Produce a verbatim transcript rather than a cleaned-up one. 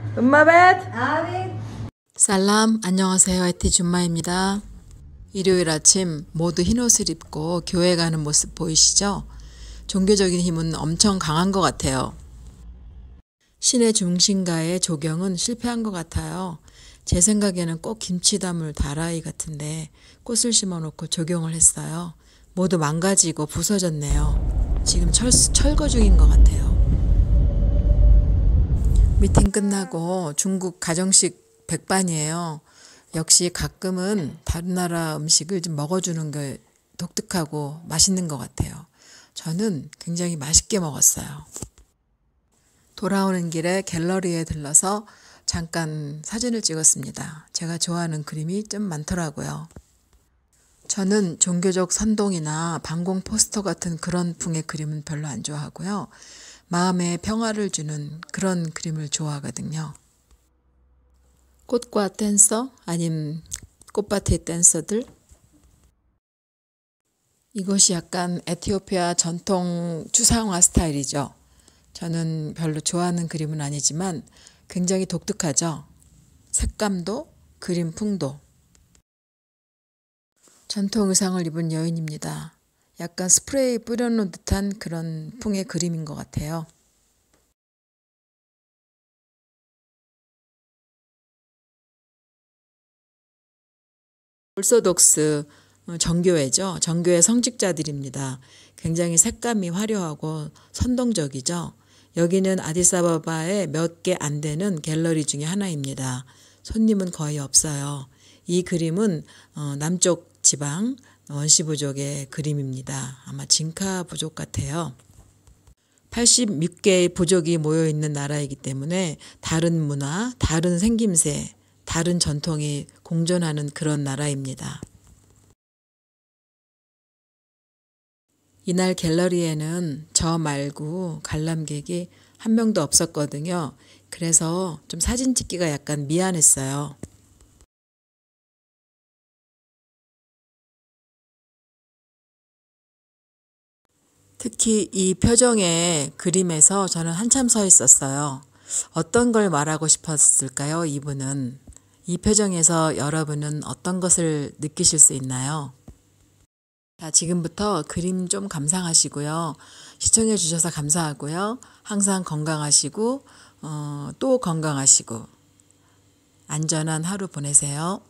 음마벳! 아멘. 살람, 안녕하세요. 에티 줌마입니다. 일요일 아침 모두 흰옷을 입고 교회 가는 모습 보이시죠? 종교적인 힘은 엄청 강한 것 같아요. 신의 중심가의 조경은 실패한 것 같아요. 제 생각에는 꼭 김치담을 다라이 같은데 꽃을 심어놓고 조경을 했어요. 모두 망가지고 부서졌네요. 지금 철, 철거 중인 것 같아요. 미팅 끝나고 중국 가정식 백반이에요. 역시 가끔은 다른 나라 음식을 좀 먹어주는 게 독특하고 맛있는 것 같아요. 저는 굉장히 맛있게 먹었어요. 돌아오는 길에 갤러리에 들러서 잠깐 사진을 찍었습니다. 제가 좋아하는 그림이 좀 많더라고요. 저는 종교적 선동이나 방공 포스터 같은 그런 풍의 그림은 별로 안 좋아하고요. 마음에 평화를 주는 그런 그림을 좋아하거든요. 꽃과 댄서 아님 꽃밭의 댄서들. 이것이 약간 에티오피아 전통 추상화 스타일이죠. 저는 별로 좋아하는 그림은 아니지만 굉장히 독특하죠. 색감도 그림풍도. 전통 의상을 입은 여인입니다. 약간 스프레이 뿌려놓은 듯한 그런 풍의 그림인 것 같아요. 올소독스 정교회죠. 정교회 성직자들입니다. 굉장히 색감이 화려하고 선동적이죠. 여기는 아디스아바바의 몇 개 안 되는 갤러리 중에 하나입니다. 손님은 거의 없어요. 이 그림은 남쪽 지방 원시 부족의 그림입니다. 아마 징카 부족 같아요. 팔십육 개의 부족이 모여있는 나라이기 때문에 다른 문화, 다른 생김새, 다른 전통이 공존하는 그런 나라입니다. 이날 갤러리에는 저 말고 관람객이 한 명도 없었거든요. 그래서 좀 사진 찍기가 약간 미안했어요. 특히 이 표정의 그림에서 저는 한참 서 있었어요. 어떤 걸 말하고 싶었을까요? 이분은. 이 표정에서 여러분은 어떤 것을 느끼실 수 있나요? 자, 지금부터 그림 좀 감상하시고요. 시청해 주셔서 감사하고요. 항상 건강하시고 어, 또 건강하시고 안전한 하루 보내세요.